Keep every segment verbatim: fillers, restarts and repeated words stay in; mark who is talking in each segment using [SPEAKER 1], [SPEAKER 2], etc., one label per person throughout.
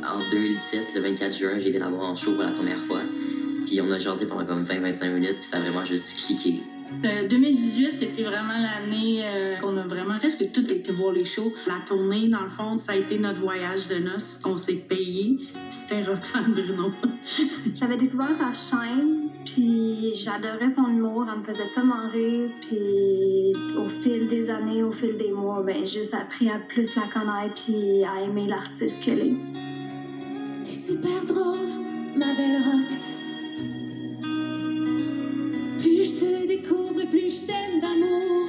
[SPEAKER 1] En deux mille dix-sept, le vingt-quatre juin, j'ai été la voir en show pour la première fois. Puis on a jasé pendant comme vingt à vingt-cinq minutes, puis ça a vraiment juste cliqué.
[SPEAKER 2] Euh, deux mille dix-huit, c'était vraiment l'année euh, qu'on a vraiment presque tout été voir les shows.
[SPEAKER 3] La tournée, dans le fond, ça a été notre voyage de noces qu'on s'est payé. C'était Roxane Bruno.
[SPEAKER 4] J'avais découvert sa chaîne, puis j'adorais son humour. Elle me faisait tellement rire. Puis au fil des années, au fil des mois, ben j'ai juste appris à plus la connaître puis à aimer l'artiste qu'elle est.
[SPEAKER 5] T'es super drôle, ma belle Rox. Plus je te découvre, plus je t'aime d'amour.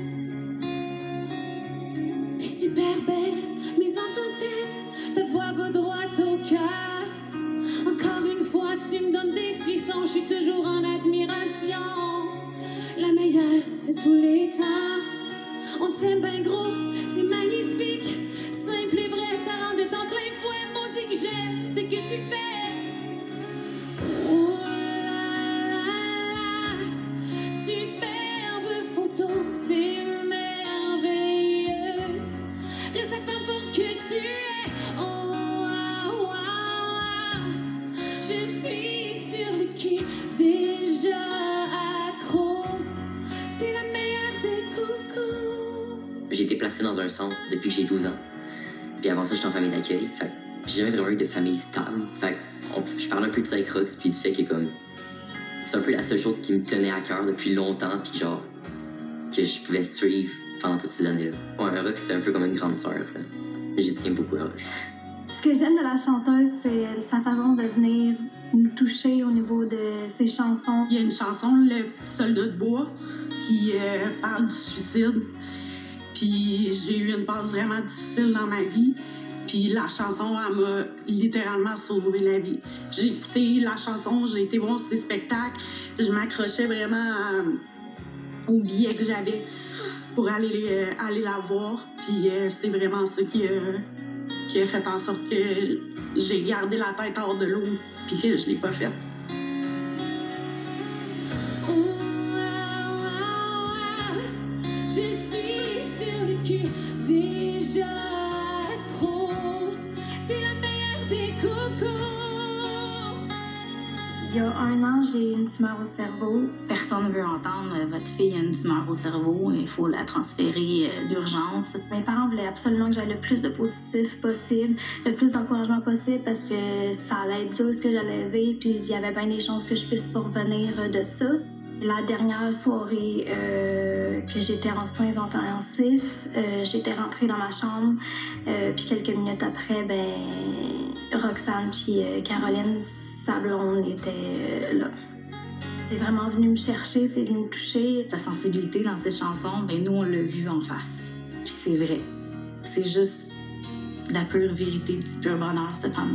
[SPEAKER 5] T'es super belle, mes enfants t'aiment. Ta voix va droit au cœur. Encore une fois, tu me donnes des frissons. Je suis toujours en admiration. La meilleure de tous les temps. On t'aime bien gros, c'est magnifique. Simple et vrai, ça rend de temps plein fouet. Maudit que j'aime ce que tu fais. Oh là là là, superbe photo, t'es merveilleuse. Reste à femme pour que tu es. Oh wow, wow. Je suis sur le cul, déjà accro. T'es la meilleure des coucous.
[SPEAKER 1] J'ai été placée dans un centre depuis que j'ai douze ans. Puis avant ça, j'étais en famille d'accueil. Fait que j'ai jamais vraiment eu de famille stable. Fait que on- je parle un peu de ça avec Rox, puis du fait que comme... C'est un peu la seule chose qui me tenait à cœur depuis longtemps, puis genre... que je pouvais suivre pendant toutes ces années-là. Ouais, Rox, c'est un peu comme une grande sœur. là. J'y tiens beaucoup à Rox.
[SPEAKER 4] Ce que j'aime de la chanteuse, c'est sa façon de venir nous toucher au niveau de ses chansons.
[SPEAKER 3] Il y a une chanson, Le petit soldat de bois, qui euh, parle du suicide. Puis j'ai eu une passe vraiment difficile dans ma vie. Puis la chanson, elle m'a littéralement sauvé la vie. J'ai écouté la chanson, j'ai été voir ses spectacles. Je m'accrochais vraiment à- aux billets que j'avais pour aller, euh, aller la voir. Puis euh, c'est vraiment ça qui, euh, qui a fait en sorte que j'ai gardé la tête hors de l'eau puis que je l'ai pas faite.
[SPEAKER 5] Oh, wow, wow, wow. Je suis sur le cul, déjà trop. T'es la meilleure des coucous.
[SPEAKER 4] Il y a un an, j'ai eu une tumeur au cerveau.
[SPEAKER 2] Personne ne veut entendre euh, votre fille a une tumeur au cerveau, il faut la transférer euh, d'urgence.
[SPEAKER 4] Mes parents voulaient absolument que j'aille le plus de positif possible, le plus d'encouragement possible parce que ça allait être dur ce que j'allais vivre, puis il y avait bien des chances que je puisse pas revenir euh, de ça. La dernière soirée euh, que j'étais en soins intensifs, euh, j'étais rentrée dans ma chambre, euh, puis quelques minutes après, ben Roxane puis euh, Caroline, sa blonde, étaient euh, là. C'est vraiment venu me chercher, c'est venu me toucher.
[SPEAKER 2] Sa sensibilité dans ses chansons, ben nous, on l'a vu en face. Puis c'est vrai. C'est juste de la pure vérité, du pur bonheur, cette femme-là.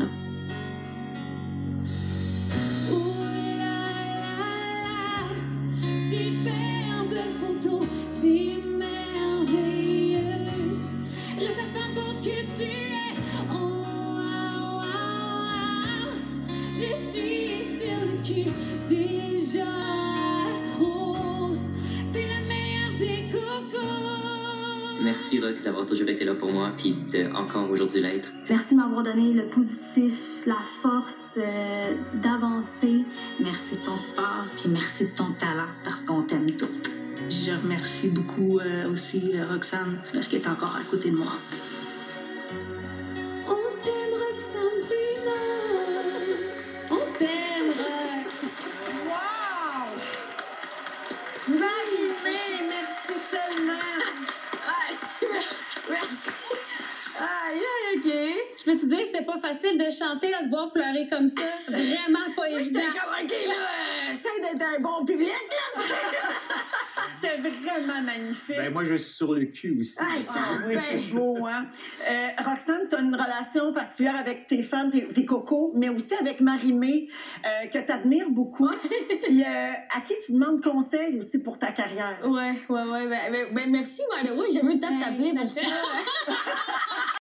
[SPEAKER 5] Oh là là là, superbe photo, t'es merveilleuse. Reste la femme pour que tu es. Oh wow, wow, wow. Je suis sur le cul, déjà accro. T'es la meilleure des coucous.
[SPEAKER 1] Merci Rox d'avoir toujours été là pour moi, puis de encore aujourd'hui l'être.
[SPEAKER 4] Merci de m'avoir donné le positif, la force euh, d'avancer.
[SPEAKER 2] Merci de ton support, puis merci de ton talent, parce qu'on t'aime toutes. Je remercie beaucoup euh, aussi euh, Roxane, parce qu'elle est encore à côté de moi.
[SPEAKER 5] On t'aime, Roxane Bruno. On t'aime, Rox.
[SPEAKER 6] Wow! Marie-Mé, merci tellement! Aïe, merci! Aïe, aïe, OK.
[SPEAKER 7] Je peux te dire, c'était pas facile de chanter, là, de voir pleurer comme ça. Vraiment pas
[SPEAKER 6] Moi,
[SPEAKER 7] évident.
[SPEAKER 6] j'étais comme, OK, là, euh, essaye d'être un bon public, là! C'était vraiment magnifique.
[SPEAKER 8] Ben, moi, je suis sur le cul aussi.
[SPEAKER 6] Aïe, ça
[SPEAKER 9] Ah oui,
[SPEAKER 6] ben
[SPEAKER 9] c'est beau, hein? Euh, Roxane, tu as une relation particulière avec tes fans, tes, tes cocos, mais aussi avec Marie-Mé, euh, que tu admires beaucoup. Puis euh, à qui tu demandes conseil aussi pour ta carrière?
[SPEAKER 7] Ouais, ouais, ouais. Ben, ben, ben, merci, by the way. J'ai jamais eu le temps de t'appeler pour ça.